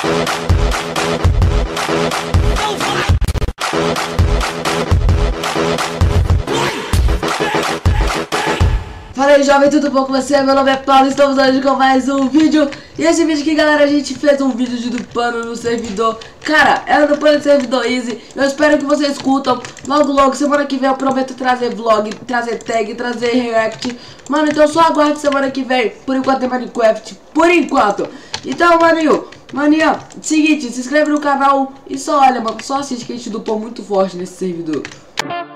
Fala aí, jovem, tudo bom com você? Meu nome é Paulo, estamos hoje com mais um vídeo. E esse vídeo aqui, galera, a gente fez um vídeo de dupando no servidor. Cara, é dupando no servidor easy. Eu espero que vocês escutam. Logo, semana que vem eu prometo trazer vlog, trazer tag, trazer react. Mano, então só aguarde semana que vem. Por enquanto é Minecraft, por enquanto. Então, maninho, seguinte, se inscreve no canal e só olha, mano, só assiste que a gente dupou muito forte nesse servidor.